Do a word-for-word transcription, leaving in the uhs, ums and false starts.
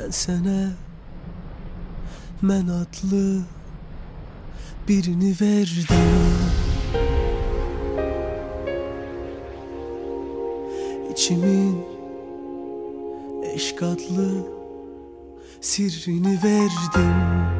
Ben sənə mən adlı birini verdim. İçimin eşq adlı sirrini verdim.